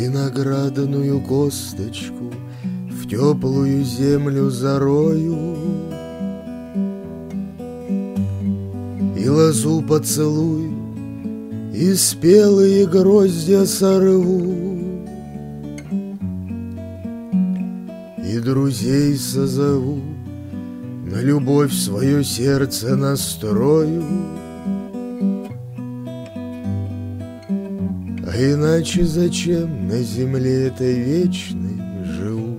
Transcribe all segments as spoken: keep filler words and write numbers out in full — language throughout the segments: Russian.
виноградную косточку в теплую землю зарою и лозу поцелую, и спелые гроздья сорву, и друзей созову, на любовь свое сердце настрою. А иначе зачем на земле этой вечной живу?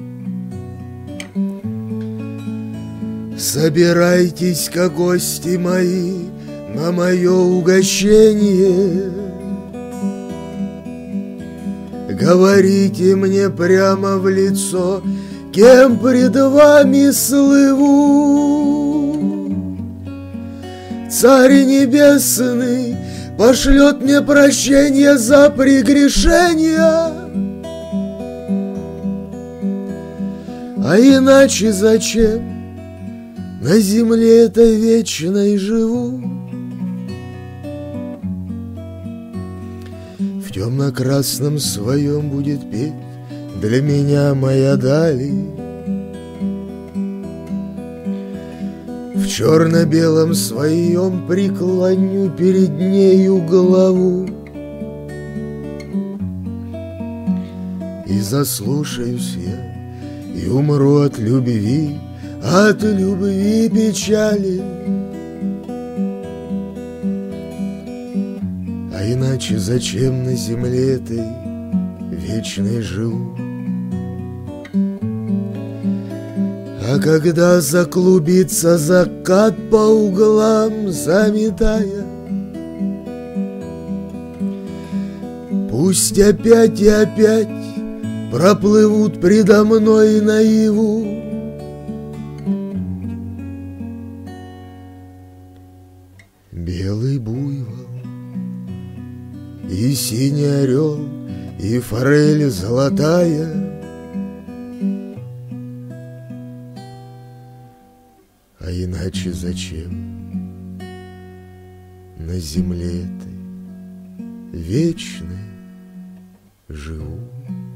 Собирайтесь-ка, гости мои, на мое угощение. Говорите мне прямо в лицо, кем пред вами слыву. Царь небесный пошлет мне прощение за прегрешения, а иначе зачем на земле этой вечной живу? В темно-красном своем будет петь для меня моя дали, в черно-белом своем преклоню перед нею голову и заслушаюсь я, и умру от любви, от любви печали. А иначе зачем на земле этой вечной живу? А когда заклубится закат по углам заметая, пусть опять и опять проплывут предо мной наяву белый буйвол и синий орел и форель золотая. А иначе зачем на земле этой вечной живу?